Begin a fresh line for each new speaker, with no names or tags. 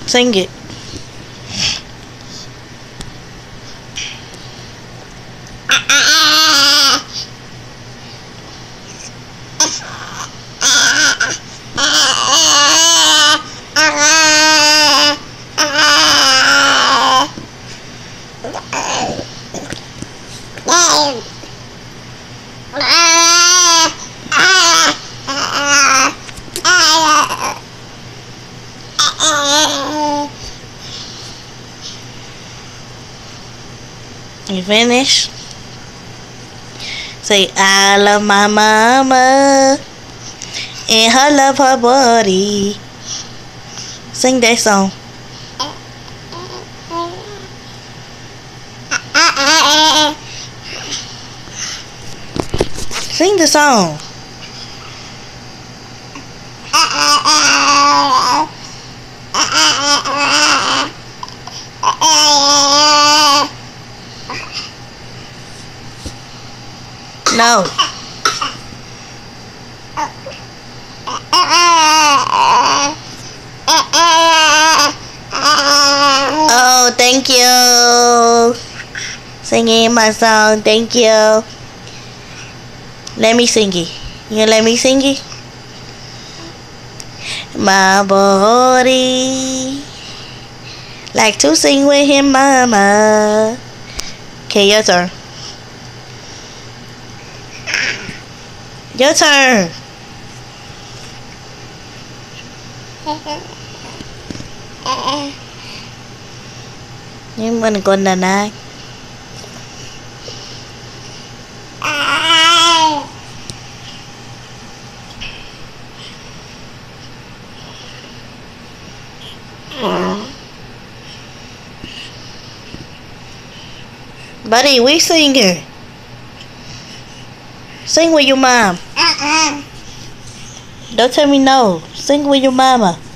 Sing it. You finish? Say, I love my mama and I love her body. Sing that song. Sing the song. No. Oh, thank you. Singing my song, thank you. Let me sing it. You let me sing it? My body like to sing with him, mama. Okay, your turn. Your turn. Nhưng mình còn là ai? Buddy, we sing here. Sing with your mom. Don't tell me no. Sing with your mama.